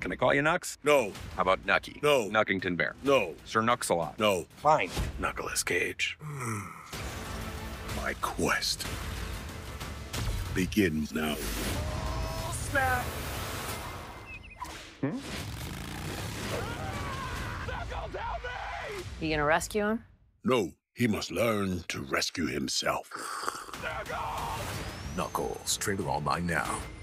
Can I call you Nux? No. How about Nucky? No. Nuckington Bear? No. Sir Nux-a-lot? No. Fine. Knuckles Cage. My quest begins now. Snap! You gonna rescue him? No, he must learn to rescue himself. Knuckles, trade her online now.